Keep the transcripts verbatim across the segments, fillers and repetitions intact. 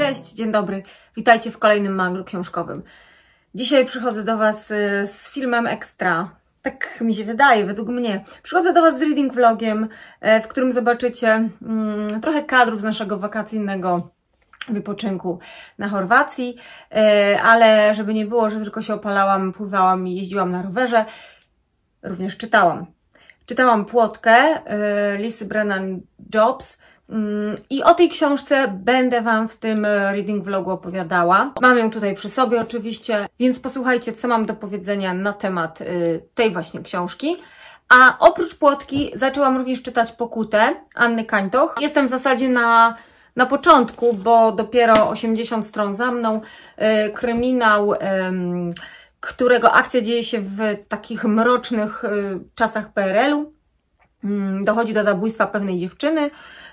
Cześć, dzień dobry. Witajcie w kolejnym manglu książkowym. Dzisiaj przychodzę do Was z filmem ekstra. Tak mi się wydaje, według mnie. Przychodzę do Was z reading vlogiem, w którym zobaczycie hmm, trochę kadrów z naszego wakacyjnego wypoczynku na Chorwacji, ale żeby nie było, że tylko się opalałam, pływałam i jeździłam na rowerze, również czytałam. Czytałam Płotkę Lisy Brennan-Jobs i o tej książce będę Wam w tym reading vlogu opowiadała. Mam ją tutaj przy sobie oczywiście, więc posłuchajcie, co mam do powiedzenia na temat tej właśnie książki. A oprócz Płotki zaczęłam również czytać Pokutę Anny Kańtoch. Jestem w zasadzie na, na początku, bo dopiero osiemdziesiąt stron za mną. Kryminał, którego akcja dzieje się w takich mrocznych czasach P R L u. Dochodzi do zabójstwa pewnej dziewczyny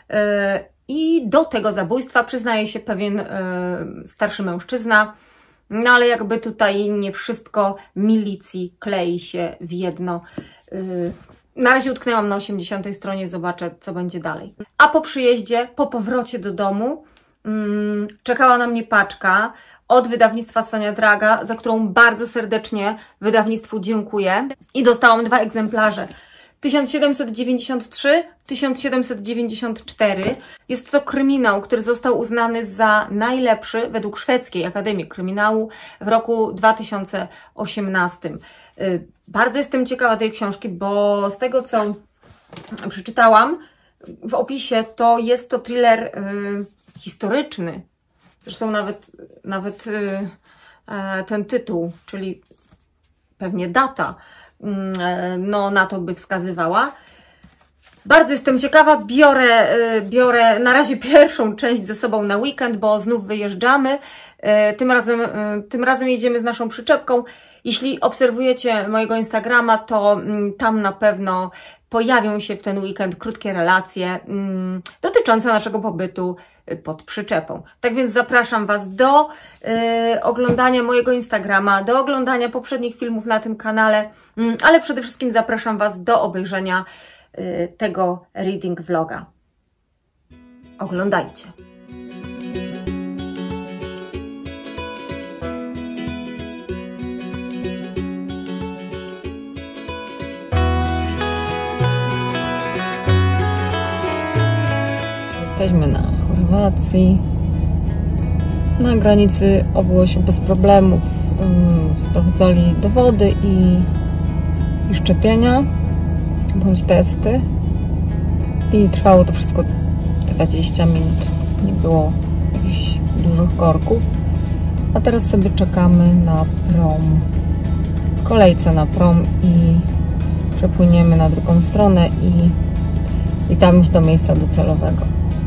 i do tego zabójstwa przyznaje się pewien starszy mężczyzna, no ale jakby tutaj nie wszystko milicji klei się w jedno. Na razie utknęłam na osiemdziesiątej stronie, zobaczę, co będzie dalej. A po przyjeździe, po powrocie do domu czekała na mnie paczka od wydawnictwa Sonia Draga, za którą bardzo serdecznie wydawnictwu dziękuję, i dostałam dwa egzemplarze. tysiąc siedemset dziewięćdziesiąt trzy, tysiąc siedemset dziewięćdziesiąt cztery. Jest to kryminał, który został uznany za najlepszy według Szwedzkiej Akademii Kryminału w roku dwa tysiące osiemnastym. Bardzo jestem ciekawa tej książki, bo z tego, co przeczytałam w opisie, to jest to thriller y, historyczny. Zresztą nawet, nawet y, y, ten tytuł, czyli pewnie data, no na to by wskazywała. Bardzo jestem ciekawa, biorę, biorę na razie pierwszą część ze sobą na weekend, bo znów wyjeżdżamy. Tym razem, tym razem jedziemy z naszą przyczepką. Jeśli obserwujecie mojego Instagrama, to tam na pewno pojawią się w ten weekend krótkie relacje dotyczące naszego pobytu pod przyczepą. Tak więc zapraszam Was do y, oglądania mojego Instagrama, do oglądania poprzednich filmów na tym kanale, y, ale przede wszystkim zapraszam Was do obejrzenia y, tego reading vloga. Oglądajcie. Jesteśmy na Chorwacji. Na granicy obyło się bez problemów. Sprawdzali dowody i, i szczepienia bądź testy. I trwało to wszystko dwadzieścia minut. Nie było jakichś dużych korków. A teraz sobie czekamy na prom. W kolejce na prom i przepłyniemy na drugą stronę i, i tam już do miejsca docelowego.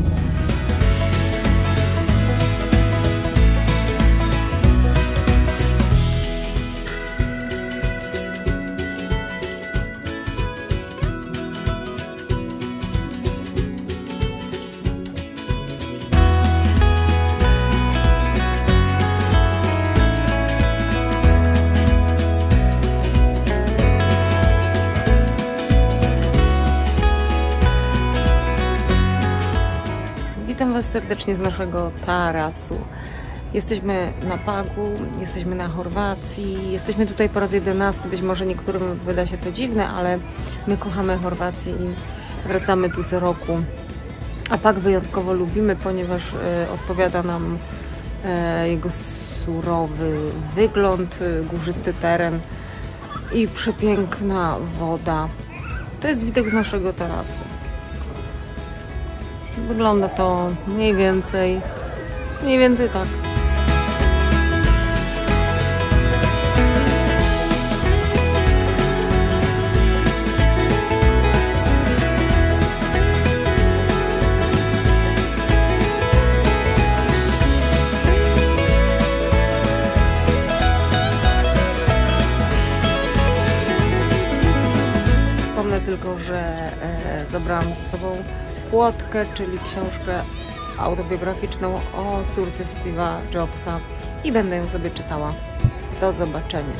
Witam Was serdecznie z naszego tarasu. Jesteśmy na Pagu, jesteśmy na Chorwacji, jesteśmy tutaj po raz jedenasty. Być może niektórym wyda się to dziwne, ale my kochamy Chorwację i wracamy tu co roku. A Pag wyjątkowo lubimy, ponieważ e, odpowiada nam e, jego surowy wygląd, e, górzysty teren i przepiękna woda. To jest widok z naszego tarasu. Wygląda to mniej więcej, mniej więcej tak. Wspomnę tylko, że e, zabrałam ze sobą Płotkę, czyli książkę autobiograficzną o córce Steve'a Jobsa i będę ją sobie czytała. Do zobaczenia.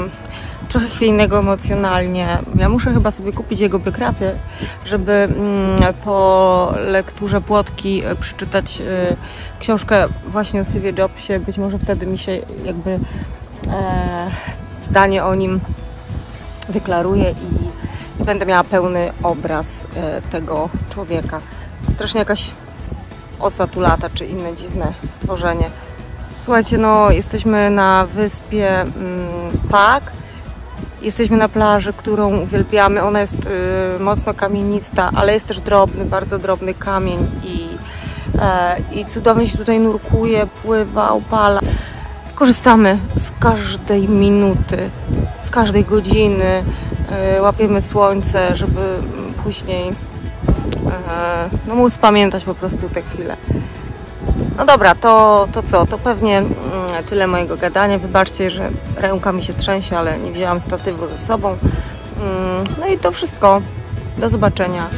trochę chwiejnego emocjonalnie. Ja muszę chyba sobie kupić jego biografię, żeby mm, po lekturze Płotki przeczytać y, książkę właśnie o Steve Jobsie. Być może wtedy mi się jakby e, zdanie o nim deklaruje i, i będę miała pełny obraz e, tego człowieka. Strasznie jakaś osa tu lata, czy inne dziwne stworzenie. Słuchajcie, no jesteśmy na wyspie mm, Pak. Jesteśmy na plaży, którą uwielbiamy. Ona jest y, mocno kamienista, ale jest też drobny, bardzo drobny kamień i, e, i cudownie się tutaj nurkuje, pływa, opala. Korzystamy z każdej minuty, z każdej godziny. Y, łapiemy słońce, żeby później y, no, móc pamiętać po prostu te chwile. No dobra, to, to co? To pewnie mm, tyle mojego gadania. Wybaczcie, że ręka mi się trzęsie, ale nie wzięłam statywu ze sobą. Mm, no i to wszystko. Do zobaczenia.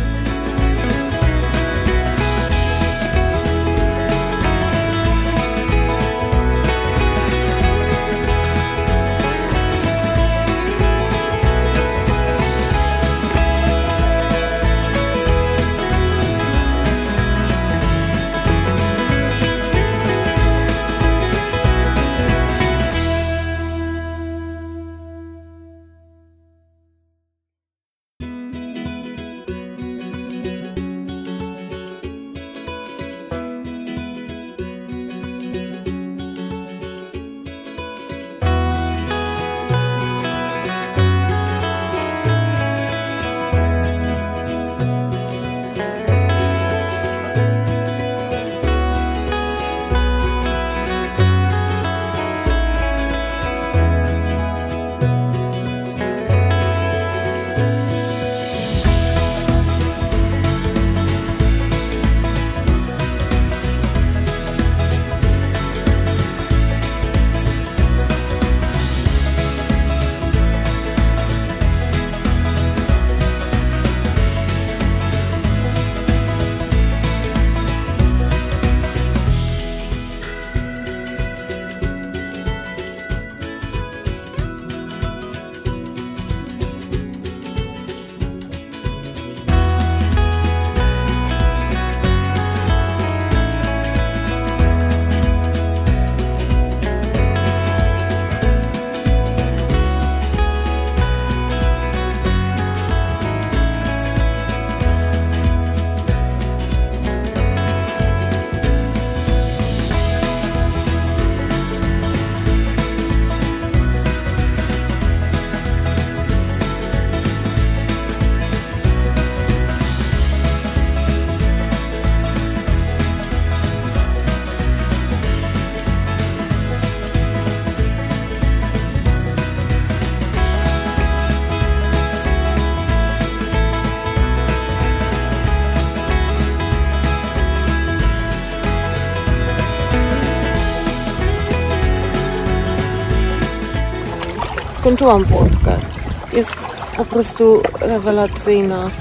Skończyłam Płotkę. Jest po prostu rewelacyjna,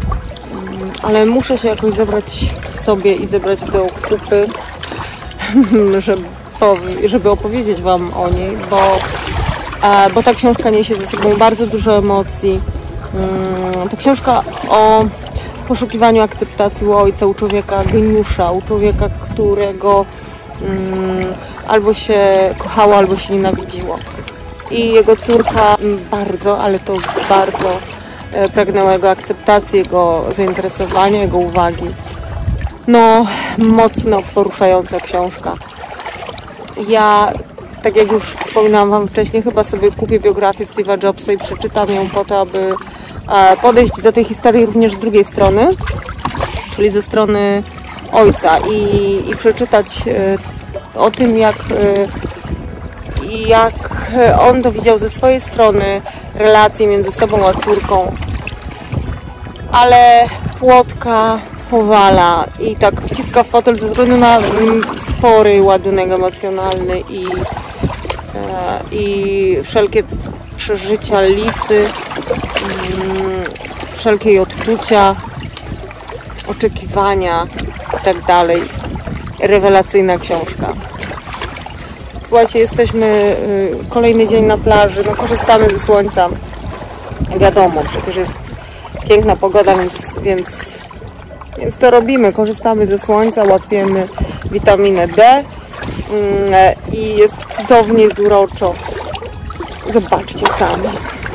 ale muszę się jakoś zebrać w sobie i zebrać do kupy, żeby, żeby opowiedzieć Wam o niej, bo, bo ta książka niesie ze sobą bardzo dużo emocji. To książka o poszukiwaniu akceptacji u ojca, u człowieka geniusza, u człowieka, którego albo się kochało, albo się nienawidziło. I jego córka bardzo, ale to bardzo pragnęła jego akceptacji, jego zainteresowania, jego uwagi. No, mocno poruszająca książka. Ja, tak jak już wspominałam Wam wcześniej, chyba sobie kupię biografię Steve'a Jobsa i przeczytam ją po to, aby podejść do tej historii również z drugiej strony, czyli ze strony ojca i, i przeczytać o tym, jak jak on to widział ze swojej strony, relacje między sobą a córką. Ale Płotka powala i tak wciska w fotel ze względu na spory ładunek emocjonalny i, i wszelkie przeżycia Lisy, wszelkie jej odczucia, oczekiwania i tak dalej. Rewelacyjna książka. Słuchajcie, jesteśmy kolejny dzień na plaży, no korzystamy ze słońca. Wiadomo, przecież jest piękna pogoda, więc, więc, więc to robimy. Korzystamy ze słońca, łapiemy witaminę D i jest cudownie, jest uroczo. Zobaczcie sami.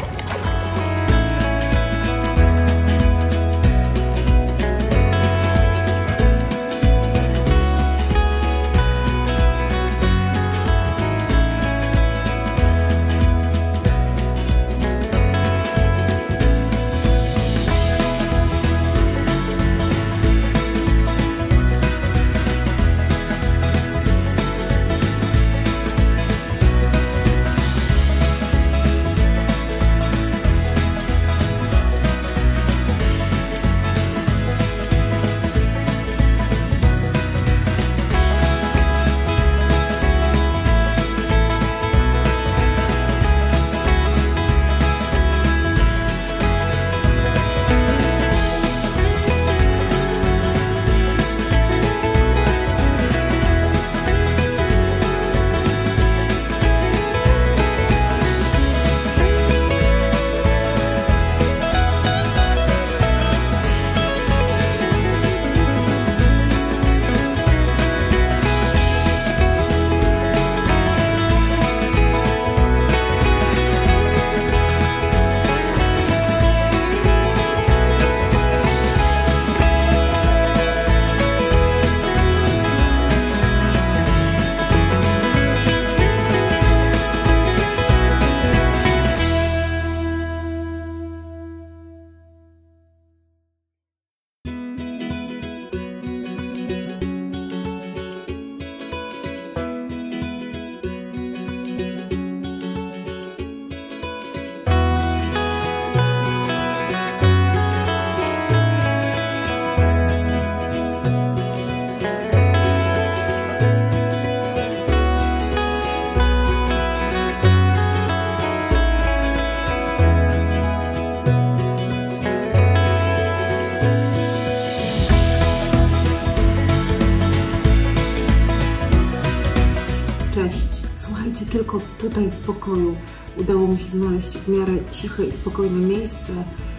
Słuchajcie, tylko tutaj w pokoju udało mi się znaleźć w miarę ciche i spokojne miejsce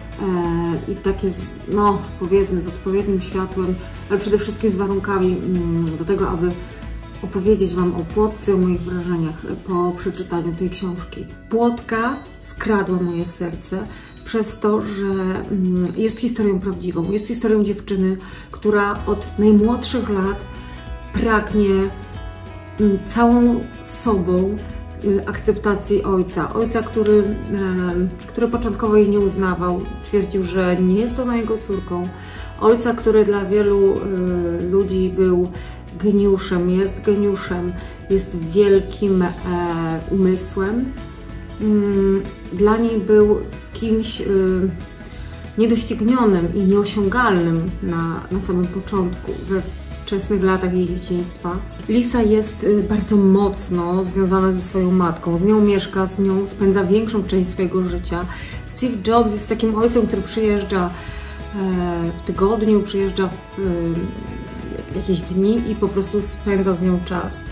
e, i takie, z, no powiedzmy, z odpowiednim światłem, ale przede wszystkim z warunkami mm, do tego, aby opowiedzieć Wam o Płotce, o moich wrażeniach po przeczytaniu tej książki. Płotka skradła moje serce przez to, że mm, jest historią prawdziwą. Jest historią dziewczyny, która od najmłodszych lat pragnie mm, całą sobą akceptacji ojca. Ojca, który, który początkowo jej nie uznawał, twierdził, że nie jest ona jego córką. Ojca, który dla wielu ludzi był geniuszem, jest geniuszem, jest wielkim umysłem. Dla niej był kimś niedoścignionym i nieosiągalnym na, na samym początku, we wczesnych latach jej dzieciństwa. Lisa jest bardzo mocno związana ze swoją matką, z nią mieszka, z nią spędza większą część swojego życia. Steve Jobs jest takim ojcem, który przyjeżdża w tygodniu, przyjeżdża w jakieś dni i po prostu spędza z nią czas.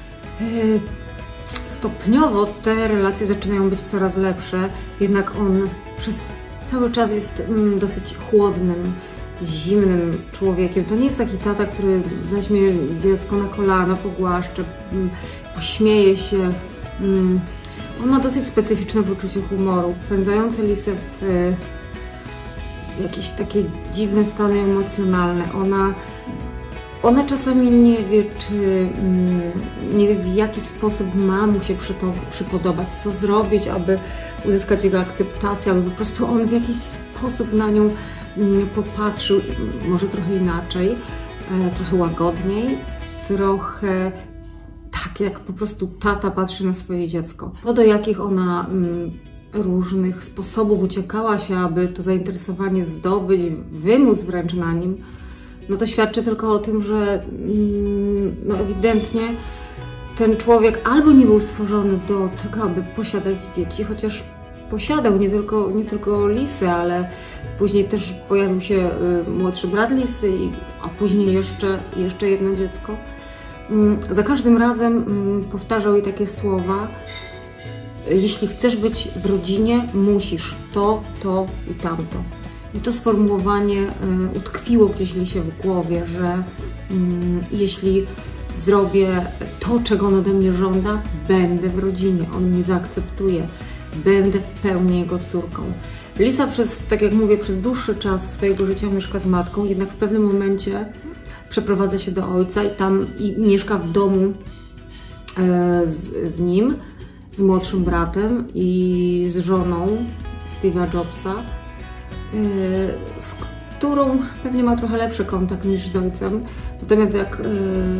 Stopniowo te relacje zaczynają być coraz lepsze, jednak on przez cały czas jest dosyć chłodnym, zimnym człowiekiem. To nie jest taki tata, który weźmie dziecko na kolana, pogłaszcze, pośmieje się. On ma dosyć specyficzne poczucie humoru, wpędzające Lisę w jakieś takie dziwne stany emocjonalne. Ona, ona czasami nie wie, czy nie wie, w jaki sposób ma mu się przy to przypodobać, co zrobić, aby uzyskać jego akceptację, aby po prostu on w jakiś sposób na nią popatrzył, może trochę inaczej, trochę łagodniej, trochę tak, jak po prostu tata patrzy na swoje dziecko. To, do jakich ona różnych sposobów uciekała się, aby to zainteresowanie zdobyć, wymóc wręcz na nim, no to świadczy tylko o tym, że no ewidentnie ten człowiek albo nie był stworzony do tego, aby posiadać dzieci, chociaż posiadał nie tylko, nie tylko Lisę, ale później też pojawił się młodszy brat Lisy, a później jeszcze, jeszcze jedno dziecko. za każdym razem powtarzał jej takie słowa: jeśli chcesz być w rodzinie, musisz to, to i tamto. I to sformułowanie utkwiło gdzieś Lisie w głowie, że jeśli zrobię to, czego on ode mnie żąda, będę w rodzinie, on mnie zaakceptuje, będę w pełni jego córką. Lisa przez, tak jak mówię, przez dłuższy czas swojego życia mieszka z matką, jednak w pewnym momencie przeprowadza się do ojca i tam i mieszka w domu e, z, z nim, z młodszym bratem i z żoną Steve'a Jobsa, e, z którą pewnie ma trochę lepszy kontakt niż z ojcem. Natomiast jak, e,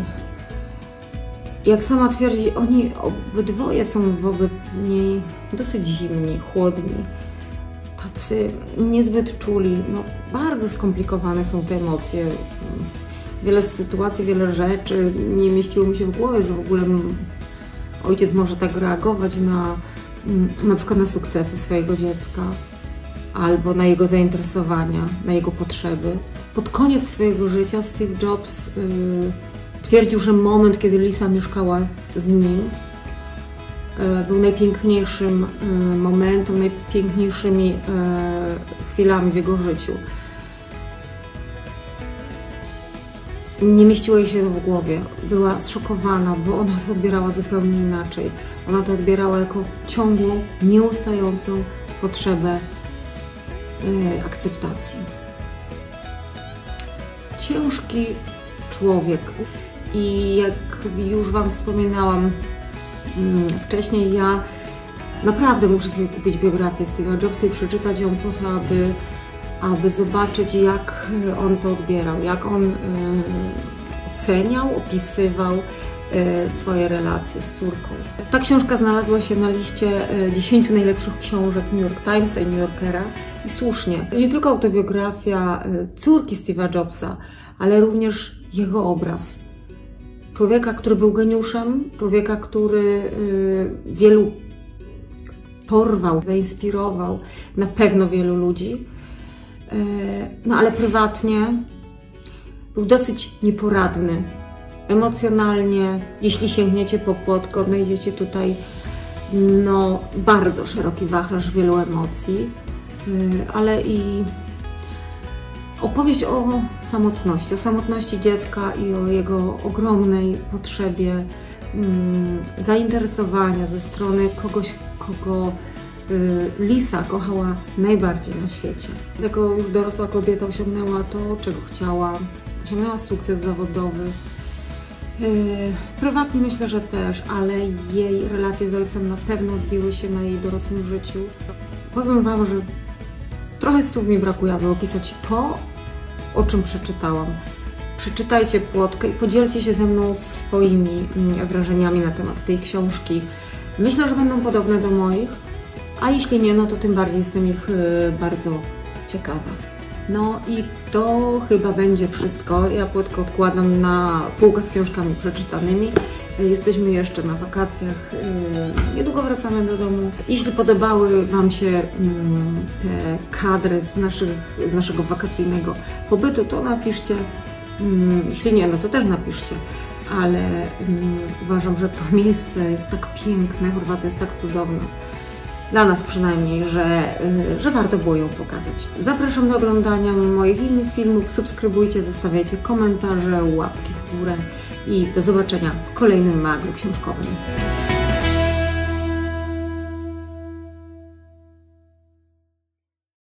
jak sama twierdzi, oni obydwoje są wobec niej dosyć zimni, chłodni, tacy niezbyt czuli. No, bardzo skomplikowane są te emocje. Wiele sytuacji, wiele rzeczy nie mieściło mi się w głowie, że w ogóle ojciec może tak reagować na, na przykład na sukcesy swojego dziecka albo na jego zainteresowania, na jego potrzeby. Pod koniec swojego życia Steve Jobs yy, twierdził, że moment, kiedy Lisa mieszkała z nim, yy, był najpiękniejszym yy, momentem, najpiękniejszymi yy, chwilami w jego życiu. Nie mieściło jej się to w głowie. Była zszokowana, bo ona to odbierała zupełnie inaczej. Ona to odbierała jako ciągłą, nieustającą potrzebę yy, akceptacji. Ciężki człowiek. I jak już Wam wspominałam yy, wcześniej, ja naprawdę muszę sobie kupić biografię Steve'a Jobsa i przeczytać ją po to, aby aby zobaczyć, jak on to odbierał, jak on y, oceniał, opisywał y, swoje relacje z córką. Ta książka znalazła się na liście dziesięciu najlepszych książek New York Timesa i New Yorkera i słusznie. To nie tylko autobiografia y, córki Steve'a Jobsa, ale również jego obraz. Człowieka, który był geniuszem, człowieka, który y, wielu porwał, zainspirował na pewno wielu ludzi. No ale prywatnie był dosyć nieporadny, emocjonalnie. Jeśli sięgniecie po płotkę, odnajdziecie tutaj no, bardzo szeroki wachlarz wielu emocji, ale i opowieść o samotności, o samotności dziecka i o jego ogromnej potrzebie zainteresowania ze strony kogoś, kogo Lisa kochała najbardziej na świecie. Jako już dorosła kobieta osiągnęła to, czego chciała, osiągnęła sukces zawodowy. Prywatnie myślę, że też, ale jej relacje z ojcem na pewno odbiły się na jej dorosłym życiu. Powiem Wam, że trochę słów mi brakuje, aby opisać to, o czym przeczytałam. Przeczytajcie płotkę i podzielcie się ze mną swoimi wrażeniami na temat tej książki. Myślę, że będą podobne do moich. A jeśli nie, no to tym bardziej jestem ich bardzo ciekawa. No i to chyba będzie wszystko. Ja płotkę odkładam na półkę z książkami przeczytanymi. Jesteśmy jeszcze na wakacjach. Niedługo wracamy do domu. Jeśli podobały Wam się te kadry z, naszych, z naszego wakacyjnego pobytu, to napiszcie. Jeśli nie, no to też napiszcie. Ale uważam, że to miejsce jest tak piękne, Chorwacja jest tak cudowna. Dla nas przynajmniej, że, że warto było ją pokazać. Zapraszam do oglądania moich innych filmów, subskrybujcie, zostawiajcie komentarze, łapki w górę i do zobaczenia w kolejnym maglu książkowym.